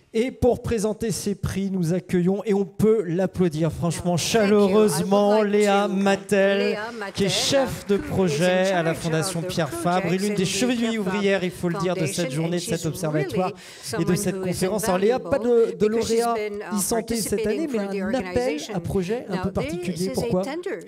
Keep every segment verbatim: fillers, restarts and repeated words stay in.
Et pour présenter ces prix, nous accueillons, et on peut l'applaudir franchement chaleureusement, Léa Mattel, qui est chef de projet à la Fondation Pierre Fabre et l'une des chevilles ouvrières, il faut le dire, de cette journée, de cet observatoire et de cette conférence. Alors Léa, pas de, de lauréat e-santé cette année, mais un appel à projet un peu particulier. Pourquoi?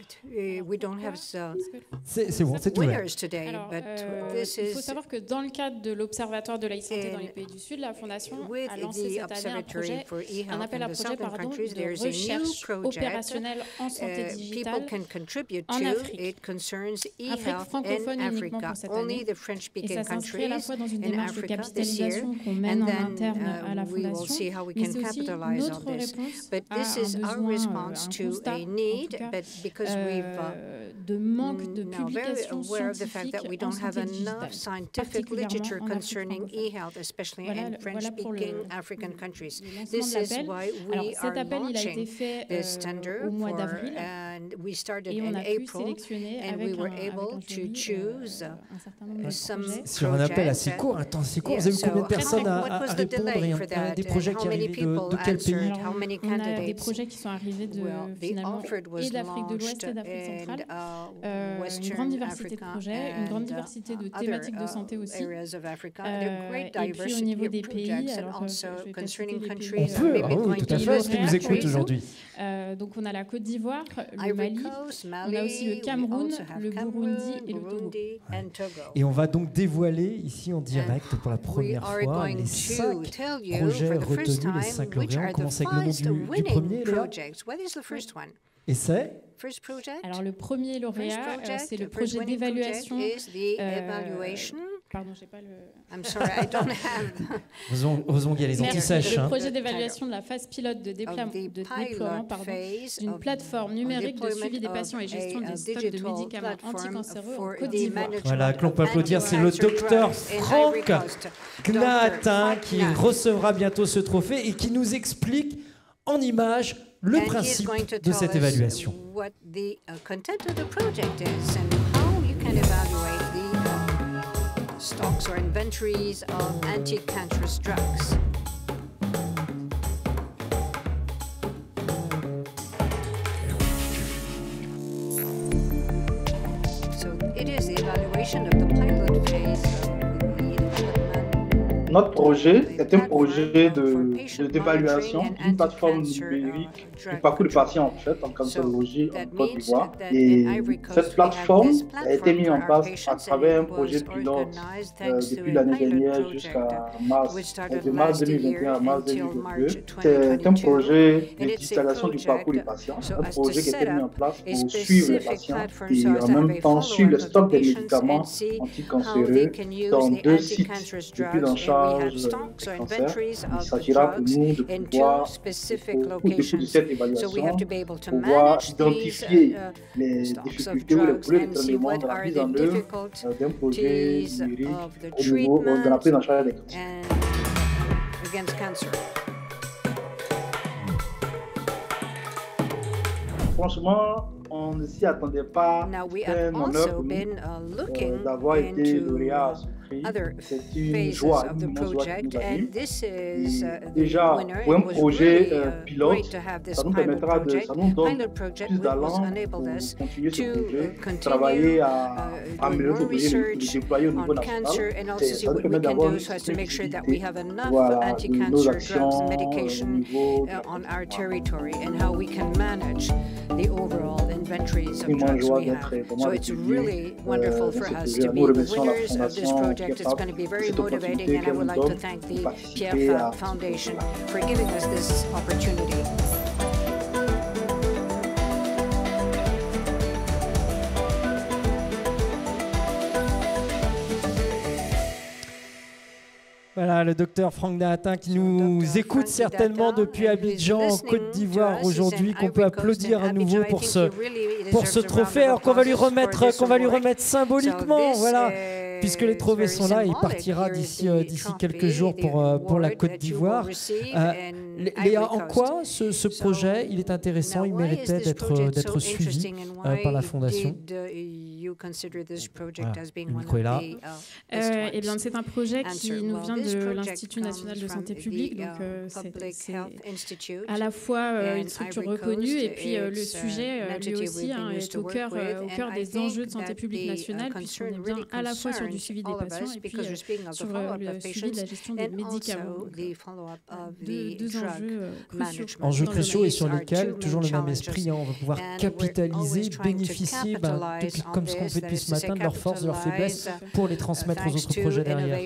C'est bon, c'est ouvert. Alors, euh, il faut savoir que dans le cadre de l'Observatoire de la e-santé dans les pays du Sud, la Fondation a lancé cette année un projet, un appel à projet pardon, de recherche opérationnelle en santé digitale en Afrique. Afrique francophone uniquement pour cette année. Et ça s'inscrit à la fois dans une démarche de capitalisation qu'on mène en interne à la Fondation, mais c'est aussi notre réponse à un besoin, un constat, en tout cas, euh, de manque de publications scientifiques en santé digitale, particulièrement en Afrique francophone. Voilà, voilà pour le, le lancement de l'appel. Alors cet appel, il a été fait euh, au mois d'avril et on a pu sélectionner avec un, avec un jury euh, un certain nombre de projets. Sur un appel assez court, un temps assez court, vous avez eu combien de personnes à, à répondre et un, des projets qui arrivaient de, de quel pays? Alors, on a des projets qui sont arrivés de, finalement, et d'Afrique de l'Ouest et d'Afrique centrale. Euh, une grande diversité de projets, une grande diversité de thématiques de santé aussi. Euh, et puis au niveau des pays, alors je, je vais peut-être citer les pays. On peut, euh, oh, tout à fait, qui nous écoute aujourd'hui. Euh, donc on a la Côte d'Ivoire, le Mali, on a aussi le Cameroun, le Burundi et le Togo. Et on va donc dévoiler ici en direct pour la première fois les cinq projets retenus, les cinq lauréats. On commence avec le nom du, du premier, Léa. Et c'est? Alors le premier lauréat, euh, c'est le projet d'évaluation. Euh, pardon, j'ai pas le. I'm sorry, I don't have. Heureusement qu'il y a les anti-sèches. Le projet d'évaluation de la phase pilote de déploiement, de déploiement d'une plateforme numérique de suivi des patients et gestion des stocks de médicaments anticancéreux en Côte d'Ivoire. Voilà, que l'on peut applaudir, c'est le docteur Franck Knahatin qui recevra bientôt ce trophée et qui nous explique en images le principe de cette évaluation. Stocks or inventories of anti-cancerous drugs. So it is the evaluation of the pilot phase of the development. Notre projet est un projet de, d'évaluation d'une plateforme numérique du parcours du patient en fait en cancérologie en Côte d'Ivoire. Et cette plateforme a été mise en place à travers un projet pilote euh, depuis l'année dernière jusqu'à mars, de mars deux mille vingt et un à mars deux mille vingt-deux. C'est un projet de digitalisation du parcours du patient, un projet qui a été mis en place pour suivre les patients et en même temps suivre le stock des médicaments anticancéreux dans deux sites de prise en charge de cancer. Il s'agira pour nous de pouvoir, au cours de cette évaluation, pouvoir identifier les difficultés ou les problèmes de traitement dans la mise en œuvre d'un projet numérique au niveau de la prise en charge des cancers. Franchement, on ne s'y attendait pas. C'est un honneur pour nous euh, d'avoir été lauréat à ce prix. C'est une joie, une immense joie qui nous arrive. Et déjà, pour un projet euh, pilote, ça nous permettra de, ça nous donne plus d'allant pour continuer ce projet, travailler à améliorer ce projet, le déployer au niveau national. Et ça nous permet d'avoir une visibilité, voilà, de nos actions au niveau de the overall inventories of drugs we have. So it's really wonderful for us to be the winners of this project. It's going to be very motivating, and I would like to thank the Pierre Fabre Foundation for giving us this opportunity. Voilà, le docteur Franck Knahatin qui nous écoute certainement depuis Abidjan, en Côte d'Ivoire aujourd'hui, qu'on peut applaudir à nouveau pour ce, pour ce trophée, alors qu'on va lui remettre, qu'on va lui remettre symboliquement, voilà, puisque les trophées sont là, et il partira d'ici euh, d'ici quelques jours pour, euh, pour la Côte d'Ivoire. Euh, Léa, en quoi ce, ce projet, il est intéressant, il méritait d'être d'être suivi euh, par la Fondation? Voilà, le micro est là. Euh, eh bien, c'est un projet qui nous vient de l'Institut national de santé publique, donc euh, c'est à la fois euh, une structure reconnue et puis euh, le sujet, euh, lui aussi, hein, est au cœur, euh, au cœur des enjeux de santé publique nationale, puisqu'on est bien à la fois sur du suivi des patients et puis euh, sur euh, le suivi de la gestion des médicaments. Donc, deux, deux enjeux euh, cruciaux. Enjeux cruciaux et sur lesquels, toujours le même esprit, hein, on va pouvoir capitaliser, bénéficier, bah, depuis, comme ce qu'on fait depuis ce matin, de leurs forces, de leurs faiblesses, pour les transmettre aux autres projets derrière.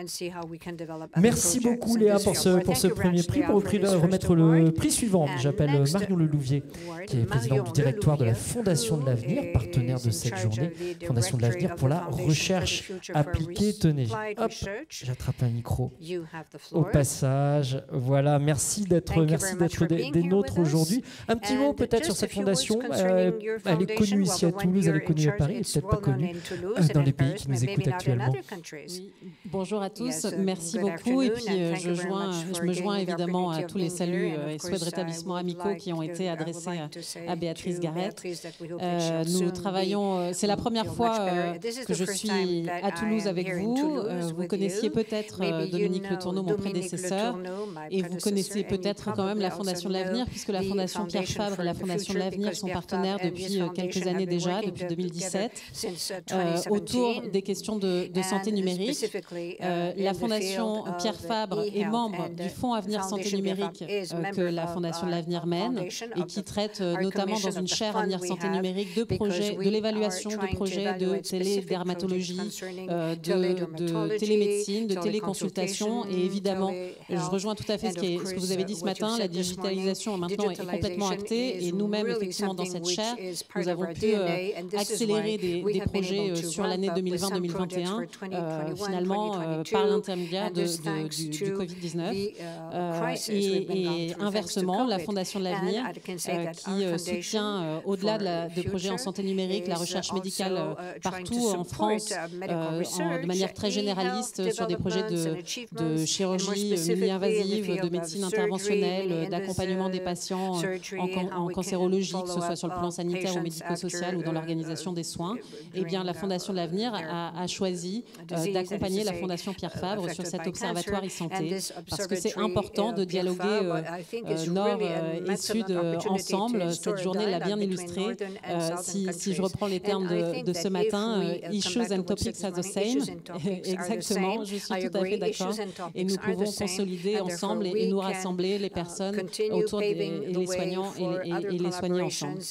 Merci beaucoup Léa pour ce, pour ce premier prix. Pour remettre le prix suivant, j'appelle Marion Lelouvier, qui est présidente du directoire de la Fondation de l'Avenir, partenaire de cette journée, Fondation de l'Avenir pour la recherche appliquée. Tenez, hop, j'attrape un micro au passage. Voilà, merci d'être merci d'être des, des nôtres aujourd'hui. Un petit mot peut-être sur cette fondation. Euh, elle est connue ici à Toulouse, elle est connue à Paris, elle n'est peut-être pas connue euh, dans les pays qui nous écoutent actuellement. Oui. Bonjour à tous, merci beaucoup. Et puis euh, je, joins, je me joins évidemment à tous les saluts euh, et souhaits de rétablissement amicaux qui ont été adressés à, à Béatrice Garrett. Euh, nous travaillons, c'est la première fois euh, que je suis à Toulouse avec vous. Euh, vous connaissiez peut-être euh, Dominique Le Tourneau, mon prédécesseur, et vous connaissez peut-être quand même la Fondation de l'Avenir, puisque la Fondation Pierre Fabre et la Fondation de l'Avenir sont partenaires depuis quelques années déjà, depuis deux mille dix-sept, euh, autour des questions de, de santé numérique. Euh, la Fondation Pierre Fabre est membre du Fonds Avenir Santé Numérique euh, que la Fondation de l'Avenir mène et qui traite euh, notamment dans une chaire Avenir Santé Numérique de projets, de l'évaluation de projets de télédermatologie, euh, de, de télémédecine, de téléconsultation. Et évidemment, je rejoins tout à fait ce, qui est, ce que vous avez dit ce matin, la digitalisation maintenant est complètement actée et nous-mêmes, effectivement, dans cette chaire, nous avons pu euh, accélérer des, des projets euh, sur l'année deux mille vingt deux mille vingt et un, euh, finalement, euh, par l'intermédiaire de, de, du, du Covid dix-neuf. Euh, et, et inversement, la Fondation de l'Avenir, euh, qui euh, soutient, euh, au-delà de, la, de projets en santé numérique, la recherche médicale euh, partout en France, euh, en, de manière très généraliste, sur des projets de, de chirurgie mini-invasive, de médecine interventionnelle, d'accompagnement des patients en, en cancérologie, que ce soit sur le plan sanitaire ou médico-social ou dans l'organisation des soins. Eh bien, la Fondation de l'Avenir a, a choisi euh, d'accompagner la Fondation Pierre Fabre sur cet observatoire e-santé, parce que c'est important de dialoguer euh, euh, Nord euh, et Sud euh, ensemble. Cette journée l'a bien illustré. Euh, si, si je reprends les termes de, de ce matin, euh, issues and topics are the same. Exactement, je suis tout à fait d'accord. Et nous pouvons consolider ensemble et, et nous rassembler les personnes autour des et les soignants et, et, et les soigner ensemble.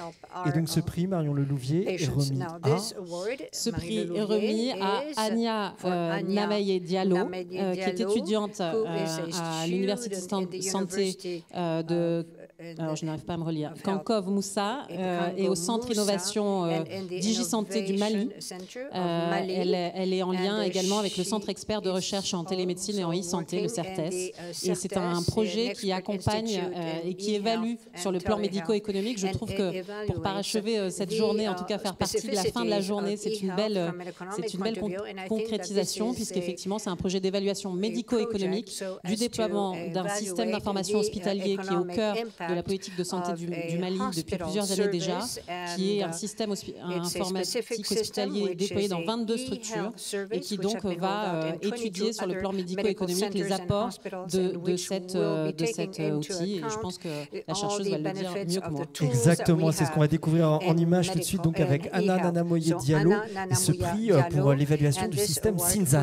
Et donc ce prix, Marion Lelouvier, est remis à... Ce prix est remis à Ania euh, Namaye Diallo, euh, qui est étudiante euh, à l'Université de santé euh, de... Alors, je n'arrive pas à me relire. Kankov Moussa euh, et au Centre Innovation euh, DigiSanté du Mali. Euh, elle, elle est en lien également avec le Centre expert de recherche en télémédecine et en e-santé, le CERTES. Et c'est un projet qui accompagne euh, et qui évalue sur le plan médico-économique. Je trouve que pour parachever euh, cette journée, en tout cas faire partie de la fin de la journée, c'est une belle, c'est une belle con concrétisation, puisqu'effectivement, c'est un projet d'évaluation médico-économique du déploiement d'un système d'information hospitalier qui est au cœur de la politique de santé du, du Mali depuis plusieurs années déjà, qui est un système informatique hospitalier déployé dans vingt-deux structures et qui donc va euh, étudier sur le plan médico-économique les apports de, de, cette, euh, de cet euh, outil. Et je pense que la chercheuse va le dire mieux que moi. Exactement, c'est ce qu'on va découvrir en, en images tout de suite, donc avec Anna Nanamoye Diallo et ce prix euh, pour l'évaluation du système Sinzan.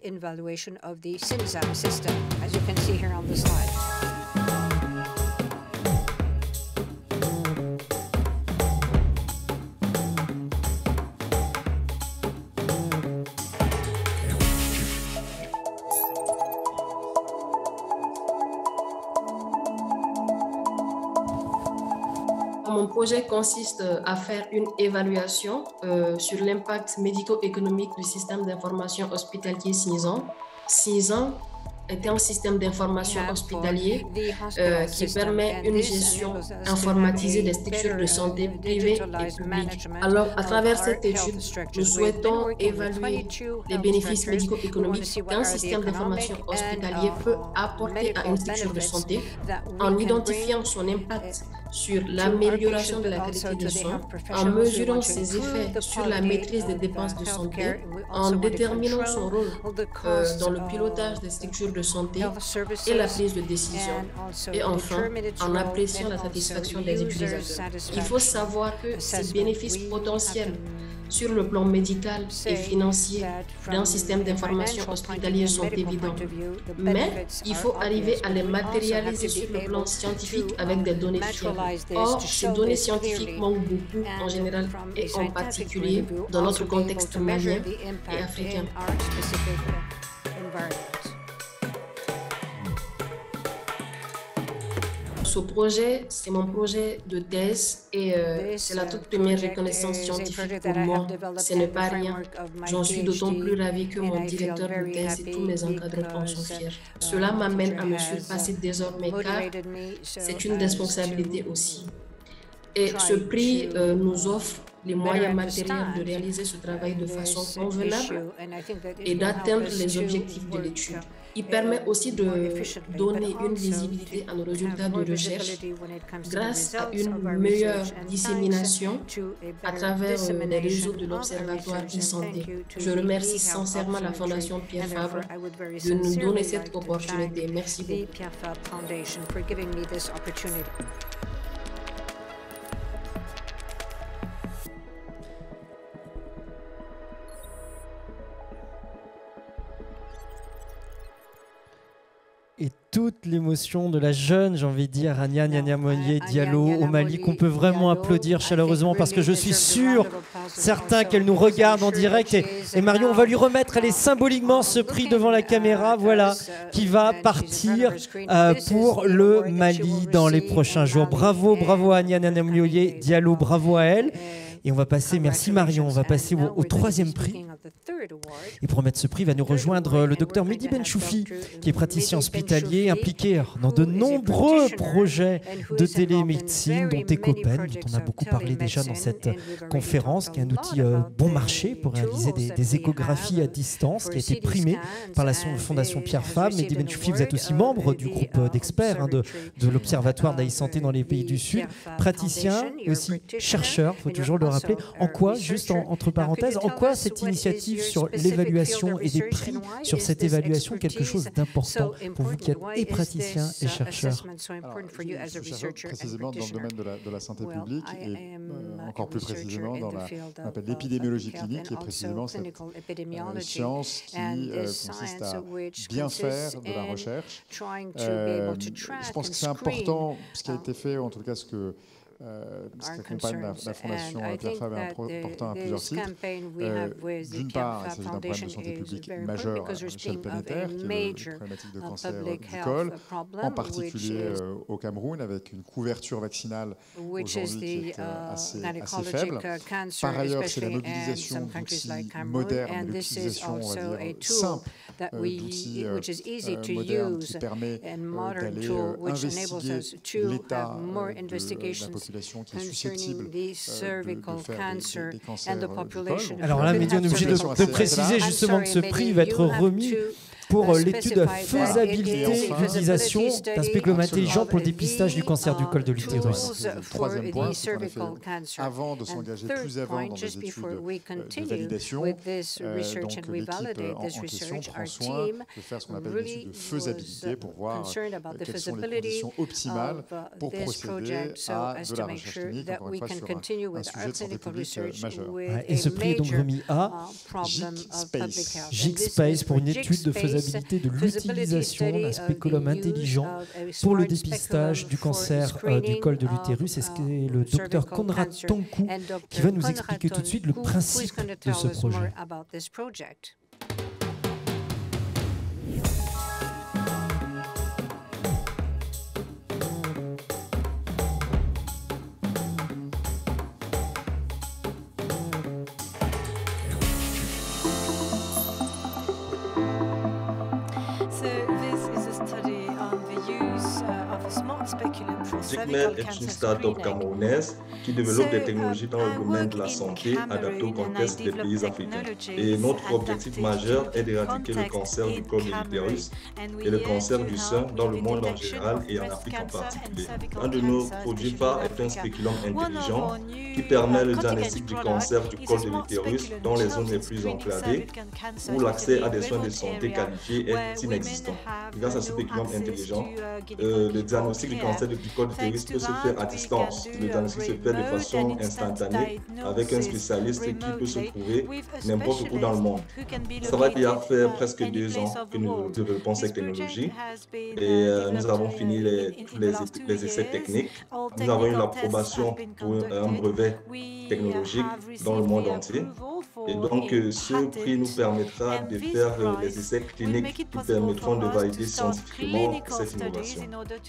Mon projet consiste à faire une évaluation euh, sur l'impact médico-économique du système d'information hospitalier Sinzan. Sinzan est un système d'information hospitalier euh, qui permet une gestion informatisée des structures de santé privées et publiques. Alors, à travers cette étude, nous souhaitons évaluer les bénéfices médico-économiques qu'un système d'information hospitalier peut apporter à une structure de santé en identifiant son impact sur l'amélioration de la qualité des soins, en mesurant ses effets sur la maîtrise des dépenses de santé, en déterminant son rôle euh, dans le pilotage des structures de santé et la prise de décision, et enfin, en appréciant la satisfaction des utilisateurs. Il faut savoir que ces bénéfices potentiels sur le plan médical et financier d'un système d'information hospitalier sont évidents. Mais il faut arriver à les matérialiser sur le plan scientifique avec des données fiables. Or, ces données scientifiques manquent beaucoup en général et en particulier dans notre contexte malien et africain. Ce projet, c'est mon projet de thèse et euh, c'est la toute première reconnaissance scientifique pour moi. Ce n'est pas rien. J'en suis d'autant plus ravie que mon directeur de thèse et tous mes encadrants en sont fiers. Cela m'amène à me surpasser désormais car c'est une responsabilité aussi. Et ce prix euh, nous offre les moyens matériels de réaliser ce travail de façon convenable et d'atteindre les objectifs de l'étude. Il permet aussi de donner une visibilité à nos résultats de recherche grâce à une meilleure dissémination à travers les réseaux de l'Observatoire e-santé. Je remercie sincèrement la Fondation Pierre Fabre de nous donner cette opportunité. Merci beaucoup. Et toute l'émotion de la jeune, j'ai envie de dire, Ania Nianiamoye Diallo au Mali, qu'on peut vraiment applaudir chaleureusement parce que je suis sûr, certain qu'elle nous regarde en direct. Et, et Marion, on va lui remettre, allez, symboliquement ce prix devant la caméra, voilà, qui va partir euh, pour le Mali dans les prochains jours. Bravo, bravo à Ania Nianiamoye Diallo, bravo à elle. Et on va passer, merci Marion, on va passer au, au troisième prix. Et pour remettre ce prix, va nous rejoindre le docteur Mehdi Benchoufi, qui est praticien hospitalier impliqué dans de nombreux projets de télémédecine, dont Ecopen, dont on a beaucoup parlé déjà dans cette conférence, qui est un outil euh, bon marché pour réaliser des, des échographies à distance, qui a été primé par la Fondation Pierre Fabre. Mehdi Benchoufi, vous êtes aussi membre du groupe d'experts hein, de, de l'Observatoire d'e-santé dans les pays du Sud, praticien et aussi chercheur, il faut toujours le rappeler. En quoi, juste en, entre parenthèses, en quoi cette initiative sur l'évaluation et des prix sur cette évaluation quelque chose d'important pour vous qui êtes et praticien et chercheur? Alors, je suis chercheur précisément dans le domaine de la, de la santé publique et euh, encore plus précisément dans la, on appelle l'épidémiologie clinique, qui est précisément cette euh, science qui euh, consiste à bien faire de la recherche. Euh, je pense que c'est important ce qui a été fait, ou en tout cas ce que Euh, ce qui accompagne la, la Fondation Pierre Fabre est important à plusieurs titres. Euh, D'une part, il s'agit d'un problème de santé publique majeur à l'échelle planétaire, qui est la problématique de cancer du col, en particulier euh, au Cameroun, avec une couverture vaccinale aujourd'hui qui est euh, assez, assez faible. Par ailleurs, c'est la mobilisation d'outils modernes, l'utilisation, on va dire, simple euh, d'outils euh, euh, modernes qui permet euh, d'aller euh, investiguer l'état euh, de la population qui est susceptible euh, de, de faire des, des, des cancers du col. Alors là, Mehdi, on est obligé de, de préciser justement que ce prix va être remis pour l'étude de faisabilité d'utilisation d'un spéculum intelligent pour le dépistage du cancer du col de l'utérus. Le troisième point, c'est qu'en effet, avant de s'engager plus avant dans des études de validation, euh, donc l'équipe en, en question prend soin de faire ce qu'on appelle une étude de faisabilité pour voir euh, quelles sont les conditions optimales pour procéder à de la recherche clinique, encore une fois, sur un, un sujet de santé publique euh, majeur. Ouais, et ce prix est donc remis à GIC-SPACE. GIC-SPACE pour une étude de faisabilité de l'utilisation d'un spéculum intelligent pour le dépistage du cancer euh, du col de l'utérus. C'est ce qu'est le docteur Konrad Tonkou qui va nous expliquer tout de suite le principe de ce projet. Jigmed est une start-up camerounaise qui développe des technologies dans le domaine de la santé adaptées au contexte des pays africains. Et notre objectif majeur est d'éradiquer le cancer du col de l'utérus et le cancer du sein dans le monde en général et en Afrique en particulier. Un de nos produits phares est un spéculum intelligent qui permet le diagnostic du cancer du col de l'utérus dans les zones les plus enclavées où l'accès à des soins de santé qualifiés est inexistant. Grâce à ce spéculum intelligent, euh, le diagnostic du cancer du col de l'utérus peut se faire à distance. Le diagnostic se fait de façon instantanée avec un spécialiste qui peut se trouver n'importe où dans le monde. Ça va déjà faire presque deux ans que nous développons cette technologie et euh, nous avons fini les, tous les, les essais techniques. Nous avons eu l'approbation pour un brevet technologique dans le monde entier. Et donc, euh, ce prix nous permettra de faire euh, les essais cliniques qui permettront de valider scientifiquement cette innovation.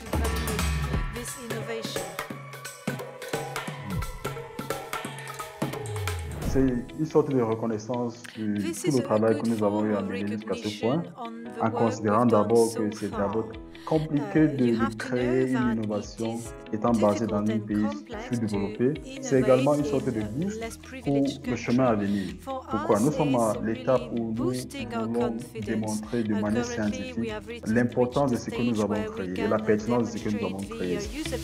C'est une sorte de reconnaissance de tout le travail que nous avons eu à mener jusqu'à ce point, en considérant d'abord que c'est d'abord compliqué de, de créer une innovation étant basée dans un pays sous-développé. C'est également une sorte de boost pour le chemin à venir. Pourquoi? Nous sommes à l'étape où nous voulons démontrer de manière scientifique l'importance de ce que nous avons créé et la pertinence de ce que nous avons créé.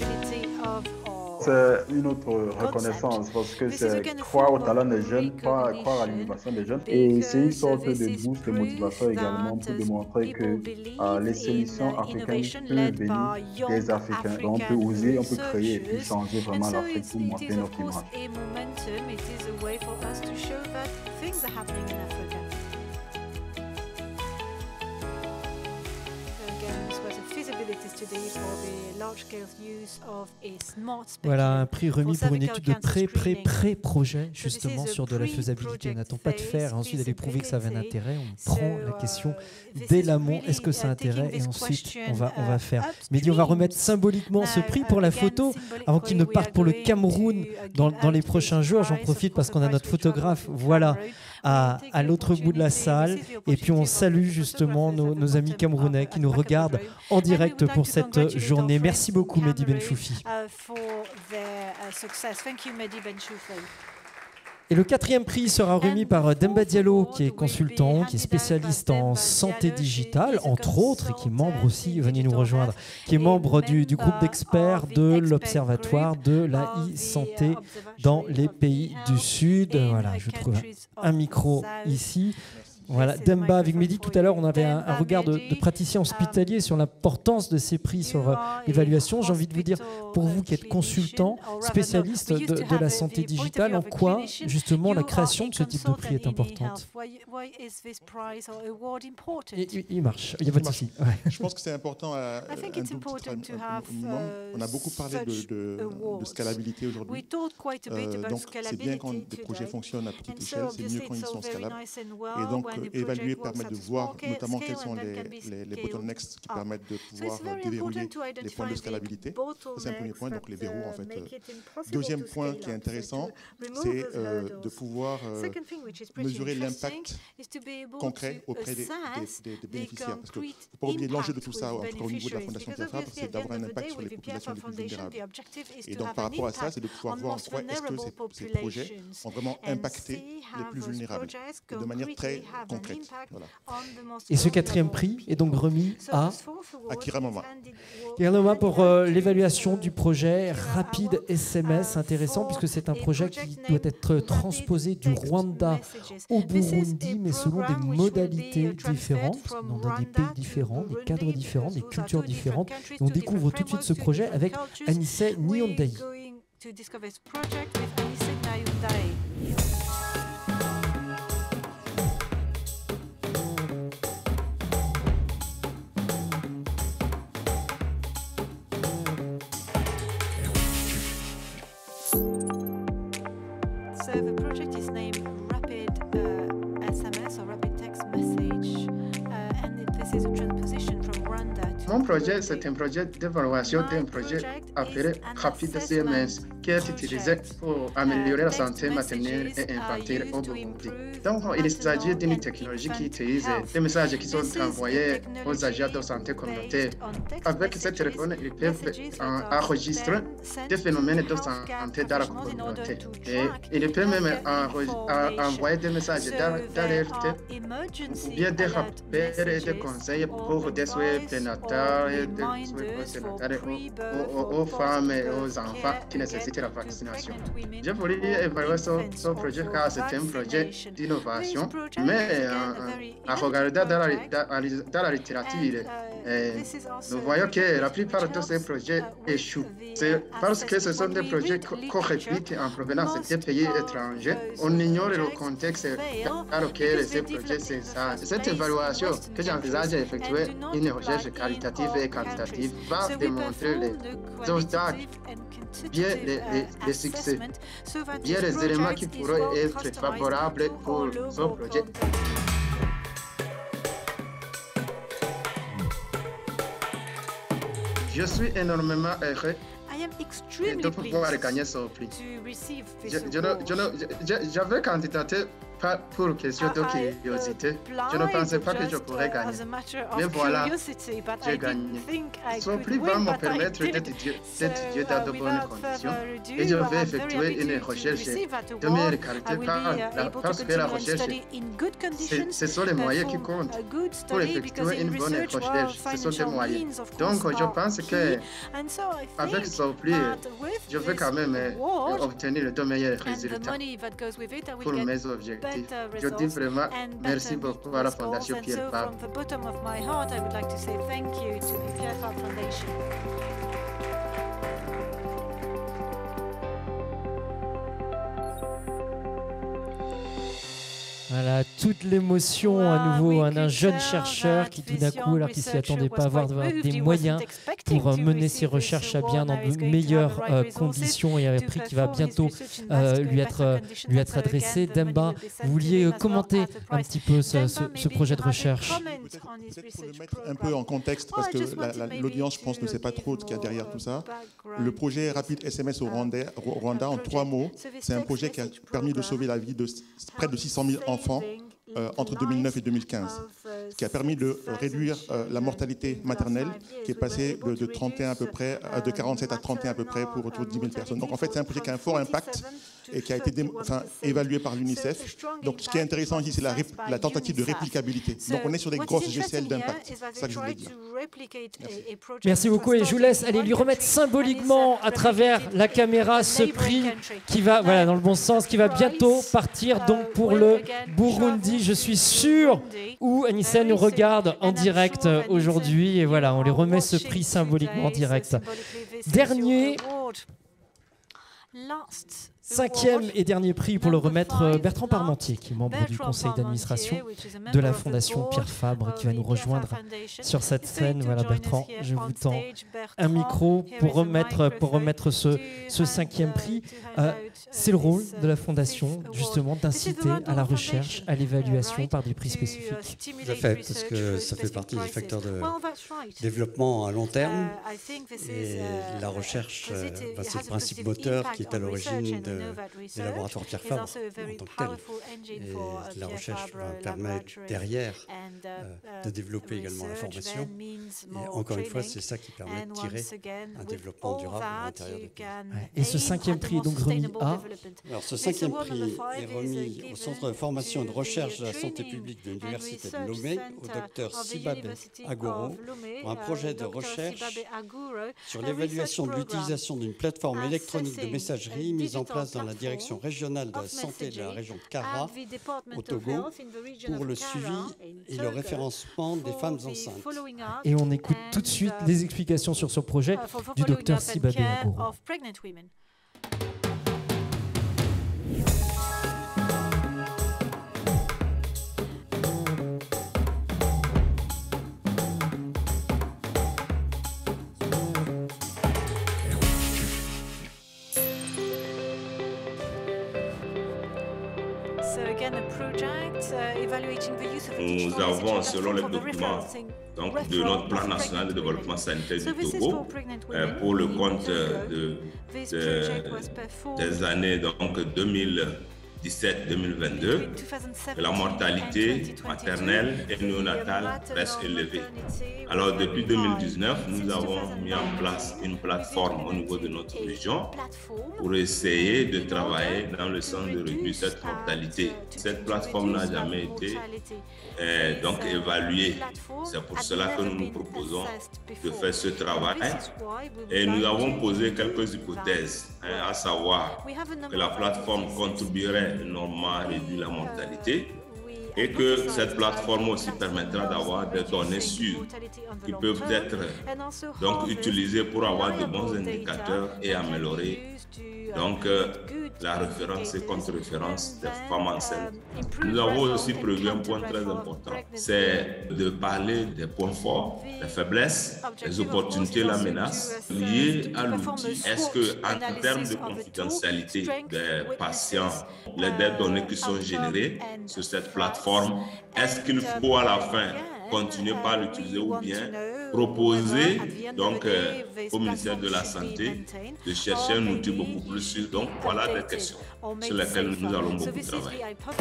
C'est une autre reconnaissance parce que c'est croire au talent des jeunes, croire, croire à l'innovation des jeunes. Et c'est une sorte de boost de motivation également pour démontrer que euh, les solutions africaines peuvent venir des Africains. Donc on peut oser, on peut créer et puis changer vraiment l'Afrique pour montrer notre image. Voilà un prix remis pour une étude de pré-pré-pré-projet justement sur de la faisabilité. On n'attend pas de faire et ensuite d'aller prouver que ça avait un intérêt. On prend la question dès l'amont, est-ce que ça a intérêt, et ensuite on va, on va faire. Mehdi, on va remettre symboliquement ce prix pour la photo avant qu'il ne parte pour le Cameroun dans, dans les prochains jours. J'en profite parce qu'on a notre photographe, voilà, à, à l'autre bout de la salle. Et puis on salue justement nos, nos amis camerounais qui nous regardent en direct pour cette journée. Merci beaucoup Mehdi Benchoufi. Et le quatrième prix sera remis par Demba Diallo, qui est consultant, qui est spécialiste en santé digitale, entre autres, et qui est membre aussi, venez nous rejoindre, qui est membre du, du groupe d'experts de l'Observatoire de la e-santé dans les pays du Sud. Voilà, je trouve un micro ici. Voilà, Demba avec Mehdi, tout à l'heure on avait un, un regard de, de praticien hospitalier sur l'importance de ces prix sur euh, l'évaluation. J'ai envie de vous dire, pour vous qui êtes consultant, spécialiste de, de la santé digitale, en quoi justement la création de ce type de prix est importante? Il, il marche, il n'y a pas de souci. Ouais. Je pense que c'est important à un tout petit minimum. On a beaucoup parlé de, de, de scalabilité aujourd'hui. Euh, donc c'est bien quand des projets fonctionnent à petite échelle, c'est mieux quand ils sont scalables. Et donc évaluer permet de voir notamment quels sont les, les, les bottlenecks qui permettent de pouvoir déverrouiller les points de scalabilité. C'est un premier point, donc les verrous en fait. Deuxième point qui est intéressant, c'est euh, de pouvoir euh, mesurer l'impact concret auprès des, des, des, des bénéficiaires. Parce qu'il ne faut pas oublier l'enjeu de tout ça, en tout cas au niveau de la Fondation Pierre Fabre, c'est d'avoir un impact sur les populations les plus vulnérables. Et donc par rapport à ça, c'est de pouvoir voir en quoi est-ce que ces, ces projets ont vraiment impacté les plus vulnérables de manière très concrète. Voilà. Et ce quatrième prix est donc remis à Akira Mama. Akira Mama pour euh, l'évaluation du projet Rapide S M S, intéressant puisque c'est un projet qui doit être transposé du Rwanda au Burundi, mais selon des modalités différentes, dans des pays différents, des cadres différents, des cultures différentes. Et on découvre tout de suite ce projet avec Anissé Nyondai. Mon projet, c'est un projet d'évaluation d'un projet appelé Rapide S M S. qui est utilisé pour améliorer la santé maternelle et infantile au Burundi. Donc, il s'agit d'une technologie qui utilise des messages qui sont envoyés aux agents de santé communautaire. Avec ce téléphone, ils peuvent enregistrer des phénomènes de santé dans la communauté. Et ils peuvent même envoyer des messages d'alerte ou bien des rappels et des conseils pour des soins prénataux et des soins postnataux aux, aux femmes et aux enfants qui nécessitent la vaccination. Je voulais évaluer ce, ce projet car c'est un projet d'innovation, mais en regardant dans la, dans, dans la littérature, et nous voyons que la plupart de ces projets échouent. C'est parce que ce sont des projets qu'on réplique en provenance des pays étrangers. On ignore le contexte dans lequel ces projets s'insèrent. Cette évaluation que j'envisage d'effectuer une recherche qualitative et quantitative va démontrer les obstacles, bien les, les, les succès, bien les éléments qui pourraient être favorables pour ce projet. Je suis énormément heureux de pouvoir gagner ce prix. J'avais candidaté pas pour question de curiosité. Je ne pensais pas que je pourrais gagner. Mais voilà, j'ai gagné. Ce prix va me permettre d'étudier dans de bonnes conditions et je vais effectuer une recherche de meilleure qualité parce que la recherche, ce sont les moyens qui comptent. Pour effectuer une bonne recherche, ce sont des moyens. Donc, je pense que avec ce prix, je vais quand même obtenir de meilleurs résultats pour mes objectifs. Je dis vraiment merci beaucoup à la Fondation Pierre Fabre. Voilà, toute l'émotion à nouveau hein, d'un jeune chercheur qui tout d'un coup, alors qu'il ne s'y attendait pas, avoir des moyens pour euh, mener ses recherches à bien dans de meilleures euh, conditions et un prix qui va bientôt euh, lui, être, euh, lui être adressé. Demba, vous vouliez euh, commenter un petit peu ce, ce, ce projet de recherche? Peut-être pour le mettre un peu en contexte, parce que l'audience, je pense, ne sait pas trop ce qu'il y a derrière tout ça. Le projet Rapide S M S au Rwanda, Rwanda en trois mots, c'est un projet qui a permis de sauver la vie de près de six cent mille enfants Euh, entre deux mille neuf et deux mille quinze, ce qui a permis de euh, réduire euh, la mortalité maternelle qui est passée de, de, trente et un à peu près, euh, de quarante-sept à trente et un à peu près pour autour de dix mille personnes. Donc en fait, c'est un projet qui a un fort impact et qui a été enfin, évalué par l'UNICEF. Donc ce qui est intéressant ici, c'est la, la tentative de réplicabilité. Donc on est sur des grosses échelles d'impact. C'est ça que je voulais dire. Merci. Merci beaucoup et je vous laisse aller lui remettre symboliquement à travers la caméra ce prix qui va, voilà, dans le bon sens, qui va bientôt partir donc pour le Burundi. Je suis sûr où Anissa nous regarde en direct aujourd'hui et voilà, on lui remet ce prix symboliquement en direct. Dernier, cinquième et dernier prix pour le remettre, Bertrand Parmentier, qui est membre du conseil d'administration de la Fondation Pierre Fabre, qui va nous rejoindre sur cette scène. Voilà, Bertrand, je vous tends un micro pour remettre, pour remettre ce, ce cinquième prix. Euh, C'est le rôle de la Fondation, justement, d'inciter à la recherche, à l'évaluation par des prix spécifiques. Tout à fait, parce que ça fait partie des facteurs de développement à long terme. Et la recherche, bah, c'est le principe moteur qui est à l'origine de, des laboratoires Pierre Fabre en tant que tel. Et la recherche va permettre derrière euh, de développer également la formation. Et encore une fois, c'est ça qui permet de tirer un développement durable à l'intérieur de pays. Ouais. Et ce cinquième prix est donc remis à... Alors, ce cinquième prix est remis au Centre de formation et de recherche de la santé publique de l'Université de Lomé, au docteur Sibabe Agoro, pour un projet de recherche sur l'évaluation de l'utilisation d'une plateforme électronique de messagerie mise en place dans la direction régionale de la santé de la région de Kara, au Togo, pour le suivi et le référencement des femmes enceintes. Et on écoute tout de suite les explications sur ce projet du docteur Sibabe Agoro. Nous avons, selon les documents donc, de notre plan national de développement sanitaire du Togo, euh, pour le compte de, de, des années donc, deux mille dix-sept deux mille vingt-deux, la mortalité maternelle et néonatale reste élevée. Alors depuis deux mille dix-neuf, nous avons mis en place une plateforme au niveau de notre région pour essayer de travailler dans le sens de réduire cette mortalité. Cette plateforme n'a jamais été euh, donc évaluée. C'est pour cela que nous nous proposons de faire ce travail. Et nous avons posé quelques hypothèses, hein, à savoir que la plateforme contribuerait énormément à réduire la mortalité et que cette plateforme aussi permettra d'avoir des données sûres qui peuvent être donc utilisées pour avoir de bons indicateurs et améliorer donc euh, la référence et contre-référence des femmes enceintes. Nous avons aussi prévu un point très important, c'est de parler des points forts, des faiblesses, des opportunités, la menace liées à l'outil. Est-ce que, en termes de confidentialité des patients, les données qui sont générées sur cette plateforme, est-ce qu'il faut à la fin continuer par l'utiliser ou bien proposer donc, euh, au ministère de la Santé de chercher un outil beaucoup plus sûr. Donc voilà des questions sur lesquelles nous allons beaucoup travailler.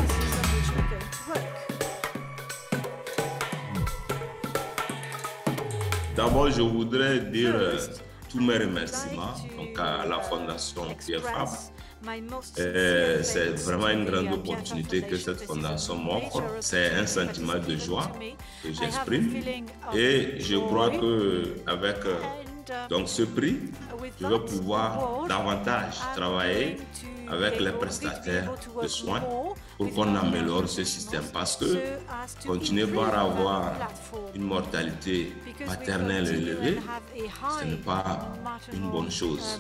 D'abord, je voudrais dire euh, tous mes remerciements donc, à la Fondation Pierre Fabre. C'est vraiment une grande opportunité que cette fondation m'offre. C'est un sentiment de joie que j'exprime et je crois qu'avec donc ce prix, je vais pouvoir davantage travailler avec les prestataires de soins pour qu'on améliore ce système parce que continuer par avoir une mortalité maternelle élevée, ce n'est pas une bonne chose.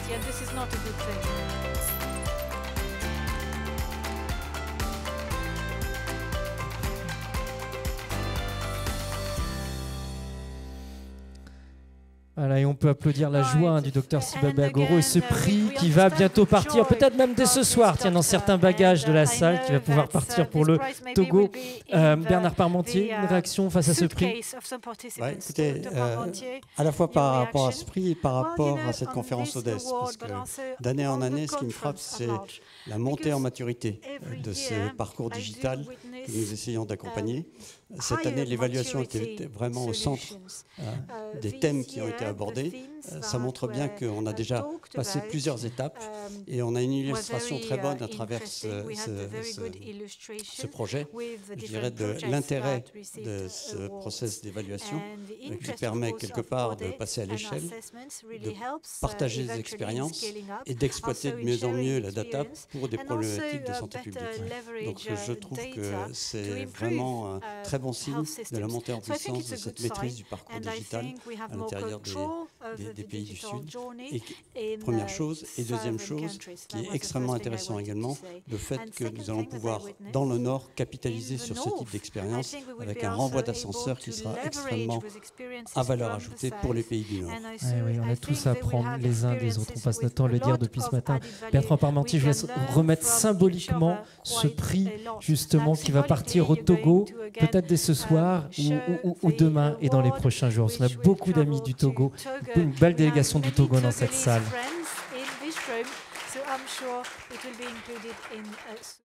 Voilà, et on peut applaudir la joie hein, du docteur Sibabé Agoro et ce prix qui va bientôt partir, peut-être même dès ce soir, tiens, dans certains bagages de la salle, qui va pouvoir partir pour le Togo. Euh, Bernard Parmentier, une réaction face à ce prix? Ouais, écoutez, euh, à la fois par rapport à ce prix et par rapport à cette conférence O D E S, parce que d'année en année, ce qui me frappe, c'est la montée en maturité de ce parcours digital que nous essayons d'accompagner. Cette année, l'évaluation était vraiment au centre euh, des thèmes qui ont été abordés. Euh, ça montre bien qu'on a déjà passé plusieurs étapes et on a une illustration très bonne à travers ce, ce, ce, ce projet, je dirais, de l'intérêt de ce process d'évaluation euh, qui permet quelque part de passer à l'échelle, de partager des expériences et d'exploiter de mieux en mieux la data pour des problématiques de santé publique. Donc je trouve que c'est vraiment un très bon signe de la montée en puissance de cette maîtrise du parcours digital à l'intérieur des, des, des pays du Sud. Et, première chose. Et deuxième chose, qui est extrêmement intéressant également, le fait que nous allons pouvoir, dans le Nord, capitaliser sur ce type d'expérience avec un renvoi d'ascenseur qui sera extrêmement à valeur ajoutée pour les pays du Nord. Ouais, oui, on a tous à apprendre les uns des autres. On passe notre temps à le dire depuis ce matin. Bertrand Parmentier, je laisse remettre symboliquement ce prix, justement, qui va partir au Togo, peut-être dès ce soir ou, ou, ou demain et dans les prochains jours. On a beaucoup d'amis du Togo, une belle délégation du Togo dans cette salle.